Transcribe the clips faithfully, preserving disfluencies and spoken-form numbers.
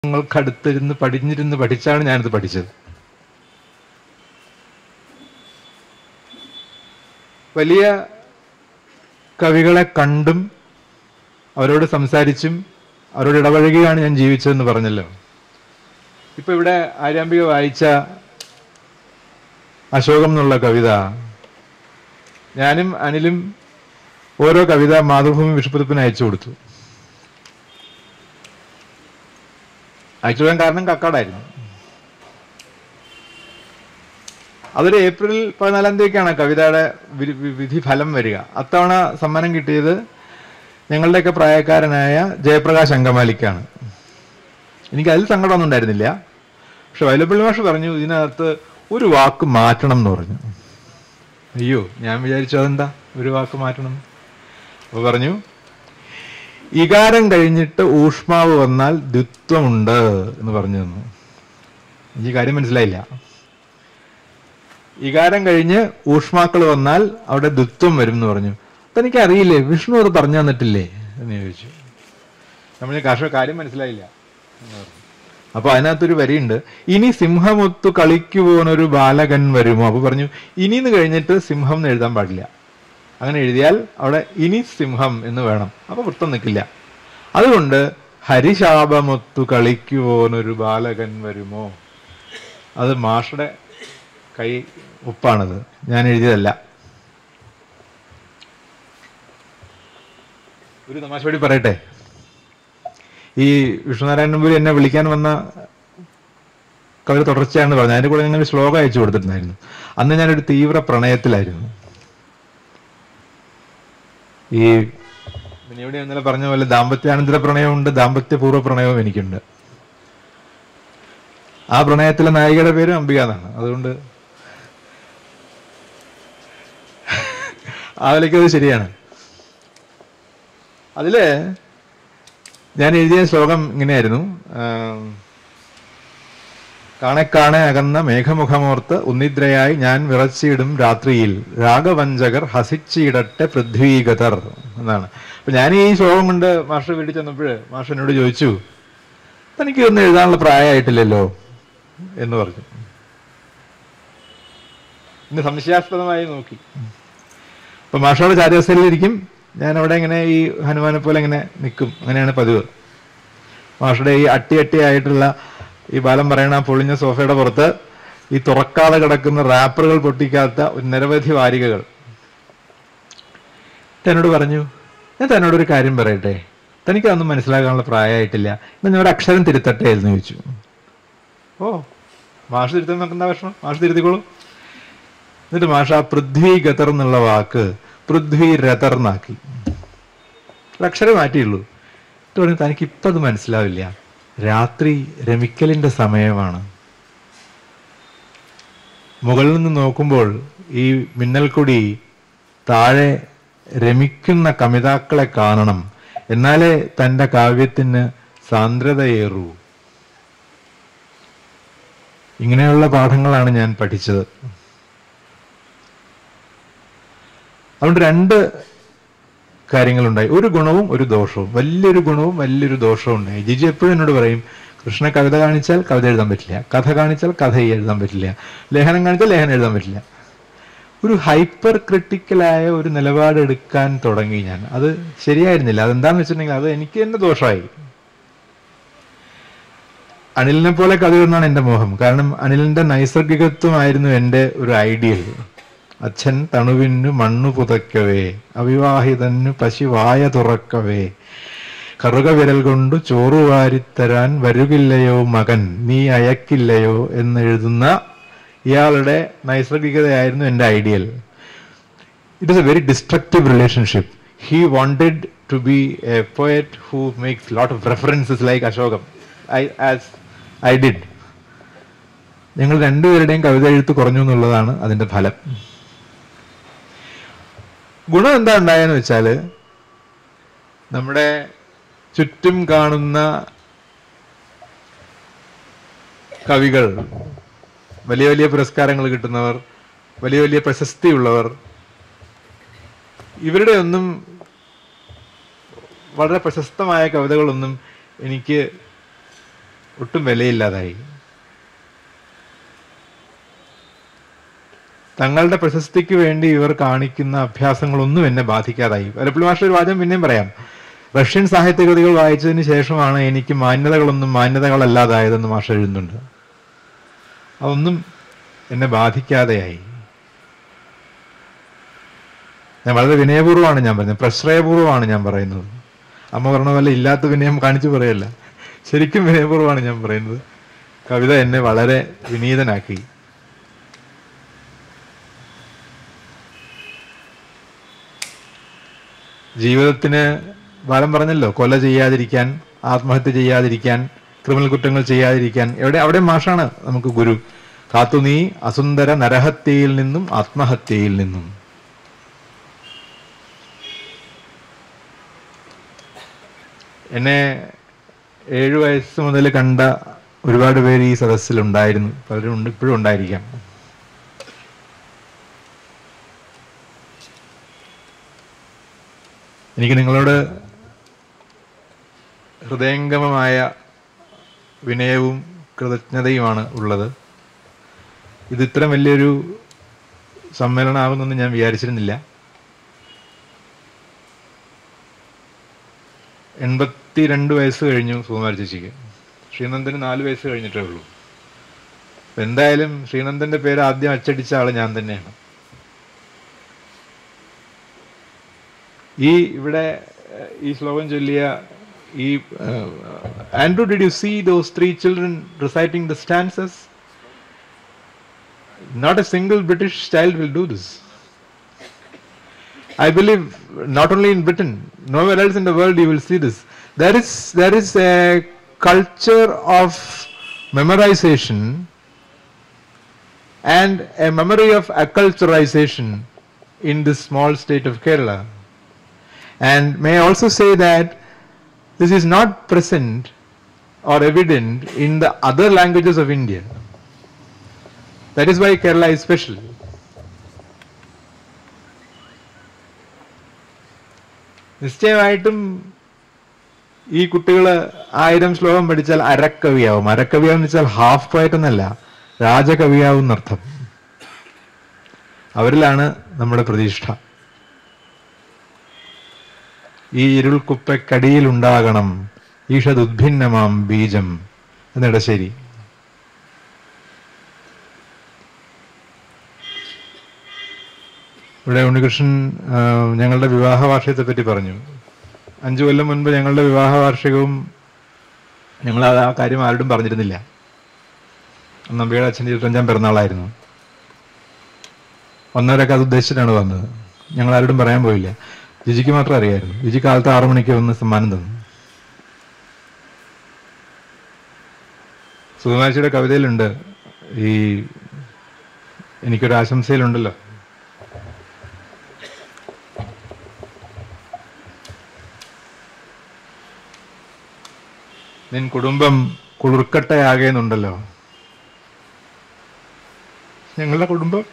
ങ്ങൾക്കടുത്തിരുന്ന് പഠിഞ്ഞിരുന്ന് പഠിച്ചാണ് ഞാനിത് പഠിച്ചത്. വലിയ കവികളെ കണ്ടും അവരോട് സംസാരിച്ചും അവരോട് ഇടപഴകിയാണ് ഞാൻ ജീവിച്ചതെന്ന് പറഞ്ഞല്ലോ. ഇപ്പൊ ഇവിടെ ആര്യാമ്പിക വായിച്ച അശോകം എന്നുള്ള കവിത, ഞാനും അനിലും ഓരോ കവിത മാതൃഭൂമി വിഷുപ്പതിപ്പിന് അയച്ചു കൊടുത്തു. അയച്ചു കൊടുക്കാൻ കാരണം കക്കാടായിരുന്നു. അതൊരു ഏപ്രിൽ പതിനാലാം തീയതിക്കാണ് കവിതയുടെ വിധി ഫലം വരിക. അത്തവണ സമ്മാനം കിട്ടിയത് ഞങ്ങളുടെയൊക്കെ പ്രായക്കാരനായ ജയപ്രകാശ് അങ്കമാലിക്കാണ്. എനിക്ക് അതിൽ സങ്കടമൊന്നും ഉണ്ടായിരുന്നില്ല. പക്ഷെ വൈലപ്പള്ളി മാഷ് പറഞ്ഞു ഇതിനകത്ത് ഒരു വാക്ക് മാറ്റണം എന്ന് പറഞ്ഞു. അയ്യോ, ഞാൻ വിചാരിച്ചു അതെന്താ ഒരു വാക്ക് മാറ്റണം. അപ്പൊ പറഞ്ഞു, ഇകാരം കഴിഞ്ഞിട്ട് ഊഷ്മാവ് വന്നാൽ ദ്വിത്വമുണ്ട് എന്ന് പറഞ്ഞു തന്നു. എനിക്ക് കാര്യം മനസ്സിലായില്ല. ഇകാരം കഴിഞ്ഞ് ഊഷ്മാക്കൾ വന്നാൽ അവിടെ ദ്വിത്വം വരും എന്ന് പറഞ്ഞു. അതെനിക്ക് അറിയില്ലേ, വിഷ്ണു അത് പറഞ്ഞു തന്നിട്ടില്ലേ എന്ന് ചോദിച്ചു. നമ്മൾ കർഷക കാര്യം മനസ്സിലായില്ല എന്ന് പറഞ്ഞു. അപ്പൊ അതിനകത്തൊരു വരിയുണ്ട്, ഇനി സിംഹമൊത്തു കളിക്കു പോകുന്നൊരു ബാലകൻ വരുമോ. അപ്പൊ പറഞ്ഞു ഇനിന്ന് കഴിഞ്ഞിട്ട് സിംഹം എന്ന് എഴുതാൻ പാടില്ല. അങ്ങനെ എഴുതിയാൽ അവിടെ ഇനി സിംഹം എന്ന് വേണം. അപ്പൊ വൃത്തം നിൽക്കില്ല. അതുകൊണ്ട് ഹരിശാപമൊത്തു കളിക്കു പോകുന്നൊരു ബാലകൻ വരുമോ. അത് മാഷയുടെ കൈ ഒപ്പാണത്, ഞാൻ എഴുതിയതല്ല. ഒരു തമാശ വഴി പറയട്ടെ. ഈ വിഷ്ണുനാരായണൻ നമ്പൂരി എന്നെ വിളിക്കാൻ വന്ന കവിത തുടർച്ചയാണെന്ന് പറഞ്ഞു. അതിന്റെ കൂടെ ഞാൻ ഒരു ശ്ലോകം അയച്ചു കൊടുത്തിട്ടുണ്ടായിരുന്നു. അന്ന് ഞാനൊരു തീവ്ര പ്രണയത്തിലായിരുന്നു. ഈ ഇവിടെ ഇന്നലെ പറഞ്ഞ പോലെ ദാമ്പത്യാനന്തര പ്രണയമുണ്ട്, ദാമ്പത്യപൂർവ്വ പ്രണയവും എനിക്കുണ്ട്. ആ പ്രണയത്തിലെ നായികയുടെ പേര് അംബിക എന്നാണ്. അതുകൊണ്ട് ആ വിലയ്ക്കത് ശരിയാണ്. അതില് ഞാൻ എഴുതിയ ശ്ലോകം ഇങ്ങനെയായിരുന്നു, കാണെ കാണെ അകന്ന മേഘമുഖമോർത്ത് ഉന്നിദ്രയായി ഞാൻ വിറച്ചിടും രാത്രിയിൽ രാഗവഞ്ചകർ ഹസിച്ചിടട്ടെ പൃഥ്വീഗതർ എന്നാണ്. അപ്പൊ ഞാൻ ഈ ശ്ലോകം കൊണ്ട് മാസ്റ്റർ വീട്ടിൽ ചെന്നപ്പോൾ മാസ്റ്റർ എന്നോട് ചോദിച്ചു, തനിക്ക് ഒന്നും എഴുതാനുള്ള പ്രായമായിട്ടില്ലല്ലോ എന്ന് പറഞ്ഞു. ഇന്ന് സംശയാസ്പദമായി നോക്കി. അപ്പൊ മാഷോടെ ചാരിവസ്ഥയിലിരിക്കും, ഞാൻ അവിടെ ഇങ്ങനെ ഈ ഹനുമാനെ പോലെ ഇങ്ങനെ നിൽക്കും. അങ്ങനെയാണ് പതിവ്. മാഷയുടെ ഈ അട്ടി അട്ടിയായിട്ടുള്ള ഈ ബാലം പറയണ പൊളിഞ്ഞ സോഫയുടെ പുറത്ത് ഈ തുറക്കാതെ കിടക്കുന്ന റാപ്പറുകൾ പൊട്ടിക്കാത്ത ഒരു നിരവധി വാരികകൾ. എന്നോട് പറഞ്ഞു, ഞാൻ തന്നോടൊരു കാര്യം പറയട്ടെ, തനിക്ക് അതൊന്നും മനസ്സിലാക്കാനുള്ള പ്രായമായിട്ടില്ല, എന്നാൽ ഞാൻ ഒരു അക്ഷരം തിരുത്തട്ടെ എന്ന് ചോദിച്ചു. ഓ, മാഷ് തിരുത്താൻ നോക്കുന്ന പ്രശ്നം, മാഷ് തിരുത്തിക്കോളൂ. എന്നിട്ട് മാഷ ആ പൃഥ്വി ഗതർ എന്നുള്ള വാക്ക് പൃഥ്വി രതർ എന്നാക്കി, ഒരക്ഷരം മാറ്റിയുള്ളൂ. എന്നിട്ട് പറഞ്ഞു, തനിക്ക് ഇപ്പം അത് മനസ്സിലാവില്ല, രാത്രി രമിക്കലിന്റെ സമയമാണ്. മുകളിൽ നിന്ന് നോക്കുമ്പോൾ ഈ മിന്നൽക്കൊടി താഴെ രമിക്കുന്ന കമിതാക്കളെ കാണണം, എന്നാലേ തൻ്റെ കാവ്യത്തിന് സാന്ദ്രതയേറൂ. ഇങ്ങനെയുള്ള പാഠങ്ങളാണ് ഞാൻ പഠിച്ചത്. അതുകൊണ്ട് രണ്ട് കാര്യങ്ങളുണ്ടായി, ഒരു ഗുണവും ഒരു ദോഷവും. വലിയൊരു ഗുണവും വലിയൊരു ദോഷവും ഉണ്ടായി. ജിജി എപ്പോഴും എന്നോട് പറയും, കൃഷ്ണ കവിത കാണിച്ചാൽ കവിത എഴുതാൻ പറ്റില്ല, കഥ കാണിച്ചാൽ കഥ എഴുതാൻ പറ്റില്ല, ലേഖനം കാണിച്ചാൽ ലേഖനം എഴുതാൻ പറ്റില്ല. ഒരു ഹൈപ്പർ ക്രിട്ടിക്കലായ ഒരു നിലപാടെടുക്കാൻ തുടങ്ങി ഞാൻ. അത് ശരിയായിരുന്നില്ല. അതെന്താന്ന് വെച്ചിട്ടുണ്ടെങ്കിൽ അത് എനിക്ക് തന്നെ ദോഷമായി. അനിലിനെ പോലെ കഥ എഴുതുന്നതാണ് എൻ്റെ മോഹം. കാരണം അനിലിന്റെ നൈസർഗികത്വമായിരുന്നു എൻ്റെ ഒരു ഐഡിയൽ. അച്ഛൻ തണുവിനു മണ്ണു പുതയ്ക്കവേ, അവിവാഹിതനു പശുവായ തുറക്കവേ, കറുക വിരൽ കൊണ്ടു ചോറു വാരിത്തരാൻ വരുകില്ലയോ മകൻ, നീ അയക്കില്ലയോ എന്നെഴുതുന്ന ഇയാളുടെ നൈസർഗികതയായിരുന്നു എൻ്റെ ideal. It is a very destructive relationship. He wanted to be a poet who makes lot of references like Ashokam, I as I did. ഞങ്ങൾ രണ്ടുപേരുടെയും കവിത എഴുത്ത് കുറഞ്ഞു എന്നുള്ളതാണ് അതിൻ്റെ ഫലം. ഗുണം എന്താ ഉണ്ടായെന്ന് വെച്ചാല്, നമ്മുടെ ചുറ്റും കാണുന്ന കവികൾ, വലിയ വലിയ പുരസ്കാരങ്ങൾ കിട്ടുന്നവർ, വലിയ വലിയ പ്രശസ്തിയുള്ളവർ, ഇവരുടെ ഒന്നും വളരെ പ്രശസ്തമായ കവിതകളൊന്നും എനിക്ക് ഒട്ടും വിലയില്ലാതായി. തങ്ങളുടെ പ്രശസ്തിക്ക് വേണ്ടി ഇവർ കാണിക്കുന്ന അഭ്യാസങ്ങളൊന്നും എന്നെ ബാധിക്കാതായി. പലപ്പോഴും മാസ്റ്റർ ഒരു വാചകം പിന്നെയും പറയാം, റഷ്യൻ സാഹിത്യകൃതികൾ വായിച്ചതിന് ശേഷമാണ് എനിക്ക് മാന്യതകളൊന്നും മാന്യതകളല്ലാതായതെന്ന് മാസ്റ്റർ എഴുതുന്നുണ്ട്. അതൊന്നും എന്നെ ബാധിക്കാതെയായി. ഞാൻ വളരെ വിനയപൂർവ്വമാണ് ഞാൻ പറയുന്നത്, പ്രശ്രയപൂർവ്വമാണ് ഞാൻ പറയുന്നത്. അമ്മ പറഞ്ഞ പോലെ ഇല്ലാത്ത വിനയം കാണിച്ചു പറയല്ല, ശരിക്കും വിനയപൂർവ്വമാണ് ഞാൻ പറയുന്നത്. കവിത എന്നെ വളരെ വിനീതനാക്കി. ജീവിതത്തിന് ബാലൻ പറഞ്ഞല്ലോ, കൊല ചെയ്യാതിരിക്കാൻ, ആത്മഹത്യ ചെയ്യാതിരിക്കാൻ, ക്രിമിനൽ കുറ്റങ്ങൾ ചെയ്യാതിരിക്കാൻ. എവിടെ അവിടെ മാഷാണ് നമുക്ക് ഗുരു. കാത്തു നീ അസുന്ദര നരഹത്യയിൽ നിന്നും ആത്മഹത്യയിൽ നിന്നും. എന്നെ ഏഴു വയസ്സ് മുതൽ കണ്ട ഒരുപാട് പേര് ഈ സദസ്സിലുണ്ടായിരുന്നു, പലരും ഉണ്ട്, ഇപ്പോഴും ഉണ്ടായിരിക്കാം. എനിക്ക് നിങ്ങളോട് ഹൃദയംഗമമായ വിനയവും കൃതജ്ഞതയുമാണ് ഉള്ളത്. ഇത് ഇത്ര വലിയൊരു സമ്മേളനമാകുമെന്ന് ഞാൻ വിചാരിച്ചിരുന്നില്ല. എൺപത്തി രണ്ട് വയസ്സ് കഴിഞ്ഞു സുകുമാരി ചേച്ചിക്ക്. ശ്രീനന്ദന് നാല് വയസ്സ് കഴിഞ്ഞിട്ടേ ഉള്ളൂ. എന്തായാലും ശ്രീനന്ദന്റെ പേര് ആദ്യം അച്ചടിച്ച ആള് ഞാൻ തന്നെയാണ്. ഈ ഇവിടെ ഈ ശ്ലോകം ചൊല്ലിയ ഈ Andrew, did you see those three children reciting the stanzas? Not a single British child will do this. I believe not only in Britain, nowhere else in the world you will see this. There is there is a culture of memorization and a memory of acculturization in this small state of Kerala. And may I also say that this is not present or evident in the other languages of India. That is why Kerala is special. നിശ്ചയമായിട്ടും ഈ കുട്ടികൾ ആയിരം ശ്ലോകം പഠിച്ചാൽ അരക്കവിയാവും. അരക്കവിയാവെന്ന് വെച്ചാൽ half poet എന്നല്ല, രാജകവിയാവും എന്നർത്ഥം. അവരിലാണ് നമ്മുടെ പ്രതീക്ഷ. ഈ ഇരുൾക്കുപ്പക്കടിയിൽ ഉണ്ടാകണം ഈഷദുദ്ഭിന്നമാം ബീജം എന്നിടശ്ശേരി. ഇവിടെ ഉണ്ണികൃഷ്ണൻ ഞങ്ങളുടെ വിവാഹ വാർഷികത്തെ പറ്റി പറഞ്ഞു. അഞ്ചു കൊല്ലം മുൻപ് ഞങ്ങളുടെ വിവാഹ വാർഷികവും ഞങ്ങൾ ആ കാര്യം ആരോടും പറഞ്ഞിരുന്നില്ല. നമ്പിയുടെ അച്ഛൻ്റെ ഇരുപത്തഞ്ചാം പിറന്നാളായിരുന്നു. വന്നവരൊക്കെ അത് ഉദ്ദേശിച്ചിട്ടാണ് വന്നത്. ഞങ്ങൾ ആരോടും പറയാൻ പോയില്ല. ജിജിക്ക് മാത്രം അറിയായിരുന്നു. ജിജി കാലത്ത് ആറു മണിക്ക് വന്ന് സമ്മാനം തന്നു. സുകുമാരിയുടെ കവിതയിലുണ്ട്, ഈ എനിക്കൊരു ആശംസയിലുണ്ടല്ലോ, നിൻ കുടുംബം കുളിർക്കട്ടയാകേന്നുണ്ടല്ലോ. ഞങ്ങളുടെ കുടുംബം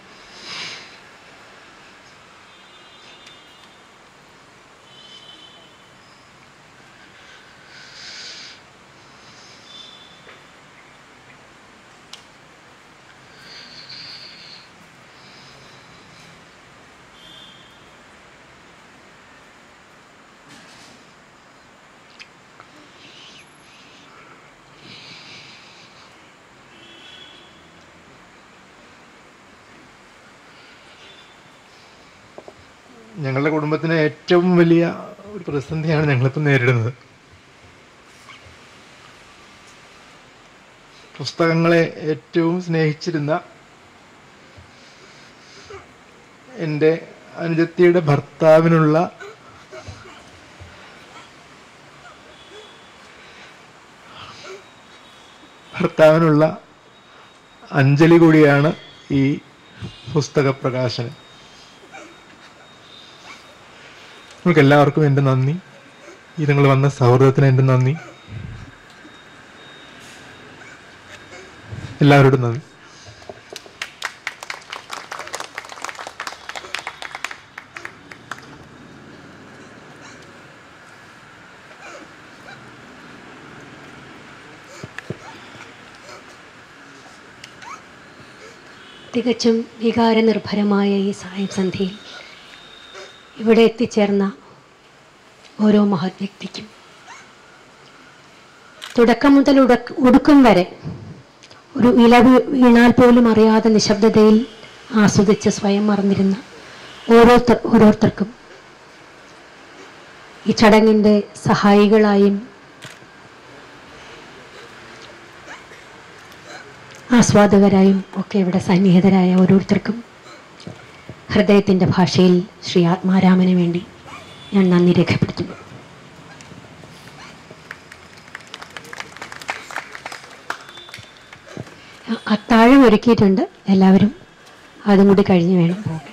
ഞങ്ങളുടെ കുടുംബത്തിന് ഏറ്റവും വലിയ ഒരു പ്രതിസന്ധിയാണ് ഞങ്ങളിപ്പോൾ നേരിടുന്നത്. പുസ്തകങ്ങളെ ഏറ്റവും സ്നേഹിച്ചിരുന്ന എൻ്റെ അനുജത്തിയുടെ ഭർത്താവിനുള്ള ഭർത്താവിനുള്ള അഞ്ജലി കൂടിയാണ് ഈ പുസ്തക പ്രകാശനം. നിങ്ങൾക്ക് എല്ലാവർക്കും എൻ്റെ നന്ദി. ഈ നിങ്ങൾ വന്ന സൗഹൃദത്തിന് എൻ്റെ നന്ദി. എല്ലാവരോടും നന്ദി. തികച്ചും വികാരനിർഭരമായ ഈ സായം സന്ധ്യയിൽ ഇവിടെ എത്തിച്ചേർന്ന ഓരോ മഹത് വ്യക്തിക്കും തുടക്കം മുതൽ ഉടക്ക് ഒടുക്കം വരെ ഒരു ഇല വീണാൽ പോലും അറിയാതെ നിശബ്ദതയിൽ ആസ്വദിച്ച് സ്വയം മറന്നിരുന്ന ഓരോരുത്തർ ഓരോരുത്തർക്കും ഈ ചടങ്ങിൻ്റെ സഹായികളായും ആസ്വാദകരായും ഒക്കെ ഇവിടെ സന്നിഹിതരായ ഓരോരുത്തർക്കും ഹൃദയത്തിൻ്റെ ഭാഷയിൽ ശ്രീ ആത്മാരാമന് വേണ്ടി ഞാൻ നന്ദി രേഖപ്പെടുത്തുന്നു. അത്താഴം ഒരുക്കിയിട്ടുണ്ട്, എല്ലാവരും അതും കൂടി കഴിഞ്ഞ് വേണം പോകാൻ.